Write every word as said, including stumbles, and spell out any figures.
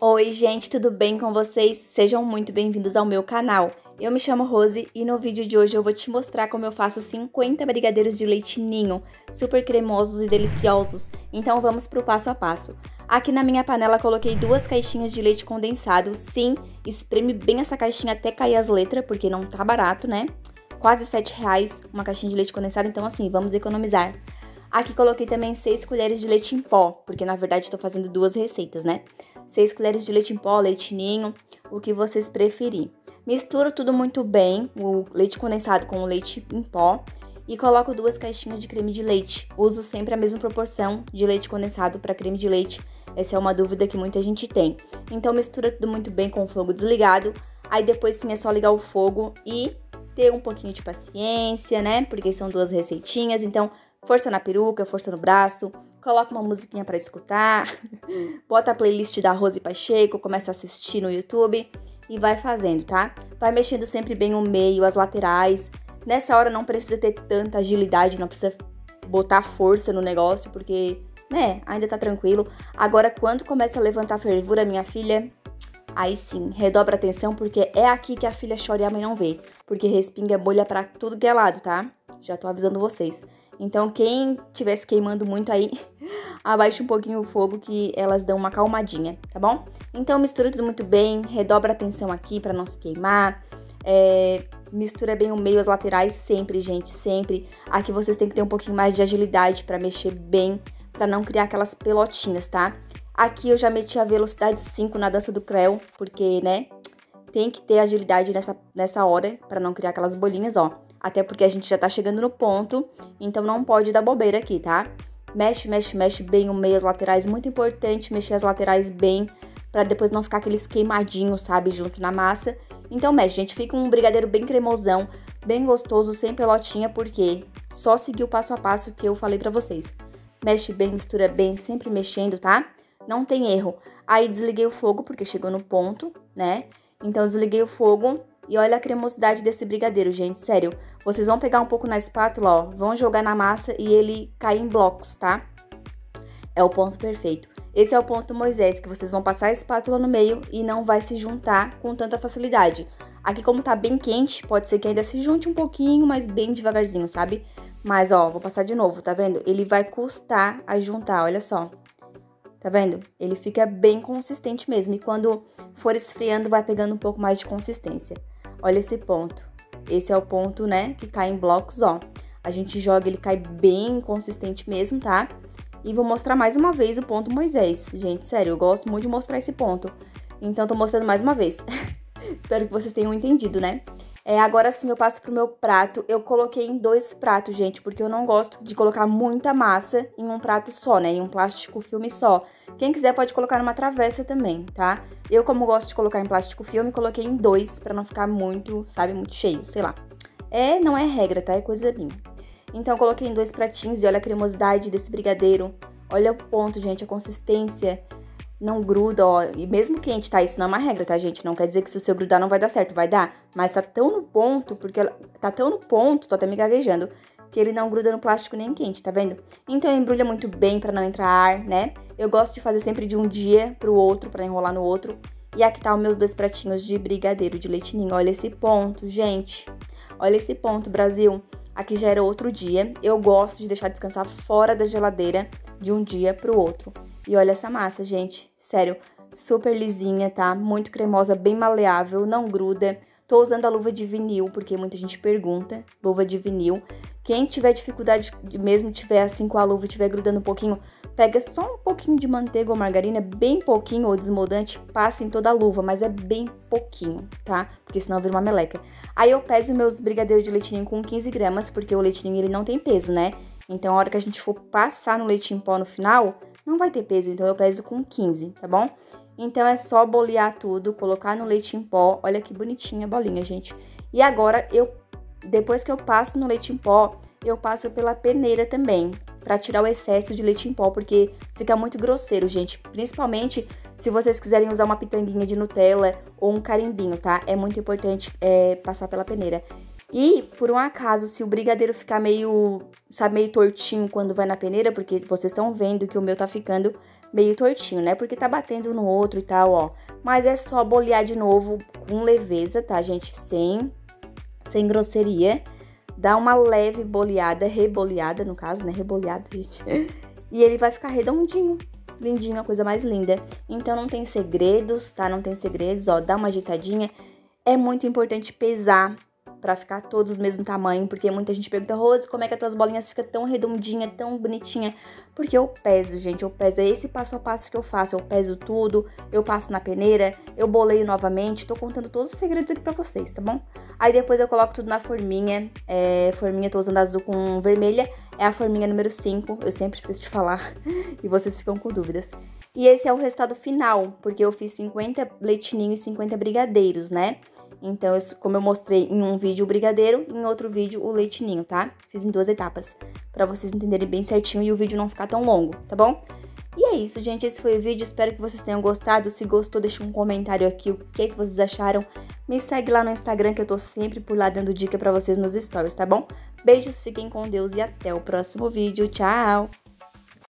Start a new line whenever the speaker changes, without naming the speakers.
Oi gente, tudo bem com vocês? Sejam muito bem-vindos ao meu canal. Eu me chamo Rose e no vídeo de hoje eu vou te mostrar como eu faço cinquenta brigadeiros de leite ninho, super cremosos e deliciosos. Então vamos pro passo a passo. Aqui na minha panela coloquei duas caixinhas de leite condensado. Sim, espreme bem essa caixinha até cair as letras, porque não tá barato, né? Quase sete reais uma caixinha de leite condensado, então assim, vamos economizar. Aqui coloquei também seis colheres de leite em pó, porque na verdade estou fazendo duas receitas, né? seis colheres de leite em pó, leite ninho, o que vocês preferirem. Misturo tudo muito bem, o leite condensado com o leite em pó, e coloco duas caixinhas de creme de leite. Uso sempre a mesma proporção de leite condensado para creme de leite. Essa é uma dúvida que muita gente tem. Então mistura tudo muito bem com o fogo desligado. Aí depois sim é só ligar o fogo e ter um pouquinho de paciência, né? Porque são duas receitinhas, então força na peruca, força no braço, coloca uma musiquinha pra escutar, bota a playlist da Rose Pacheco, começa a assistir no YouTube e vai fazendo, tá? Vai mexendo sempre bem o meio, as laterais. Nessa hora não precisa ter tanta agilidade, não precisa botar força no negócio, porque, né, ainda tá tranquilo. Agora, quando começa a levantar a fervura, minha filha, aí sim, redobra a atenção, porque é aqui que a filha chora e a mãe não vê. Porque respinga bolha pra tudo que é lado, tá? Já tô avisando vocês. Então, quem tivesse queimando muito aí, abaixa um pouquinho o fogo que elas dão uma acalmadinha, tá bom? Então, mistura tudo muito bem, redobra a atenção aqui pra não se queimar. É, mistura bem o meio, as laterais sempre, gente, sempre. Aqui vocês têm que ter um pouquinho mais de agilidade pra mexer bem, pra não criar aquelas pelotinhas, tá? Aqui eu já meti a velocidade cinco na dança do Creu, porque, né, tem que ter agilidade nessa, nessa hora pra não criar aquelas bolinhas, ó. Até porque a gente já tá chegando no ponto, então não pode dar bobeira aqui, tá? Mexe, mexe, mexe bem o meio, as laterais. Muito importante mexer as laterais bem, pra depois não ficar aqueles queimadinhos, sabe, junto na massa. Então mexe, gente, fica um brigadeiro bem cremosão, bem gostoso, sem pelotinha, porque só seguir o passo a passo que eu falei pra vocês. Mexe bem, mistura bem, sempre mexendo, tá? Não tem erro. Aí desliguei o fogo, porque chegou no ponto, né? Então desliguei o fogo. E olha a cremosidade desse brigadeiro, gente, sério. Vocês vão pegar um pouco na espátula, ó, vão jogar na massa e ele cai em blocos, tá? É o ponto perfeito. Esse é o ponto Moisés, que vocês vão passar a espátula no meio e não vai se juntar com tanta facilidade. Aqui, como tá bem quente, pode ser que ainda se junte um pouquinho, mas bem devagarzinho, sabe? Mas, ó, vou passar de novo, tá vendo? Ele vai custar a juntar, olha só. Tá vendo? Ele fica bem consistente mesmo. E quando for esfriando, vai pegando um pouco mais de consistência. Olha esse ponto. Esse é o ponto, né, que cai em blocos, ó. A gente joga, ele cai bem consistente mesmo, tá? E vou mostrar mais uma vez o ponto Moisés. Gente, sério, eu gosto muito de mostrar esse ponto. Então, tô mostrando mais uma vez. Espero que vocês tenham entendido, né? É, agora sim eu passo pro meu prato. Eu coloquei em dois pratos, gente, porque eu não gosto de colocar muita massa em um prato só, né? Em um plástico filme só. Quem quiser pode colocar numa travessa também, tá? Eu, como gosto de colocar em plástico filme, coloquei em dois pra não ficar muito, sabe, muito cheio, sei lá. É, não é regra, tá? É coisa minha. Então, eu coloquei em dois pratinhos e olha a cremosidade desse brigadeiro. Olha o ponto, gente, a consistência. Não gruda, ó, e mesmo quente, tá? Isso não é uma regra, tá, gente? Não quer dizer que se o seu grudar não vai dar certo, vai dar. Mas tá tão no ponto, porque ela tá tão no ponto, tô até me gaguejando, que ele não gruda no plástico nem quente, tá vendo? Então embrulha muito bem pra não entrar ar, né? Eu gosto de fazer sempre de um dia pro outro, pra enrolar no outro. E aqui tá os meus dois pratinhos de brigadeiro de leite ninho. Olha esse ponto, gente. Olha esse ponto, Brasil. Aqui já era outro dia. Eu gosto de deixar descansar fora da geladeira de um dia pro outro. E olha essa massa, gente. Sério, super lisinha, tá? Muito cremosa, bem maleável, não gruda. Tô usando a luva de vinil, porque muita gente pergunta. Luva de vinil. Quem tiver dificuldade, mesmo tiver assim com a luva e tiver grudando um pouquinho, pega só um pouquinho de manteiga ou margarina, bem pouquinho, ou desmoldante, passa em toda a luva, mas é bem pouquinho, tá? Porque senão vira uma meleca. Aí eu peso meus brigadeiros de leitinho com quinze gramas, porque o leitinho ele não tem peso, né? Então, a hora que a gente for passar no leite em pó no final, não vai ter peso, então eu peso com quinze, tá bom? Então, é só bolear tudo, colocar no leite em pó. Olha que bonitinha a bolinha, gente. E agora, eu, depois que eu passo no leite em pó, eu passo pela peneira também, pra tirar o excesso de leite em pó, porque fica muito grosseiro, gente. Principalmente se vocês quiserem usar uma pitanguinha de Nutella ou um carimbinho, tá? É muito importante é, passar pela peneira. E, por um acaso, se o brigadeiro ficar meio, sabe, meio tortinho quando vai na peneira, porque vocês estão vendo que o meu tá ficando meio tortinho, né? Porque tá batendo no outro e tal, ó. Mas é só bolear de novo com leveza, tá, gente? Sem, sem grosseria. Dá uma leve boleada, reboleada, no caso, né? Reboleada, gente. E ele vai ficar redondinho, lindinho, a coisa mais linda. Então, não tem segredos, tá? Não tem segredos, ó. Dá uma agitadinha. É muito importante pesar pra ficar todos do mesmo tamanho, porque muita gente pergunta, Rose, como é que as tuas bolinhas ficam tão redondinha, tão bonitinha? Porque eu peso, gente, eu peso, é esse passo a passo que eu faço, eu peso tudo, eu passo na peneira, eu boleio novamente, tô contando todos os segredos aqui pra vocês, tá bom? Aí depois eu coloco tudo na forminha, é, forminha, tô usando azul com vermelha, é a forminha número cinco, eu sempre esqueço de falar, e vocês ficam com dúvidas. E esse é o resultado final, porque eu fiz cinquenta leitinhos e cinquenta brigadeiros, né? Então, eu, como eu mostrei em um vídeo o brigadeiro, em outro vídeo o leitinho, tá? Fiz em duas etapas, pra vocês entenderem bem certinho e o vídeo não ficar tão longo, tá bom? E é isso, gente, esse foi o vídeo, espero que vocês tenham gostado. Se gostou, deixa um comentário aqui, o que, que vocês acharam. Me segue lá no Instagram, que eu tô sempre por lá dando dica pra vocês nos stories, tá bom? Beijos, fiquem com Deus e até o próximo vídeo, tchau!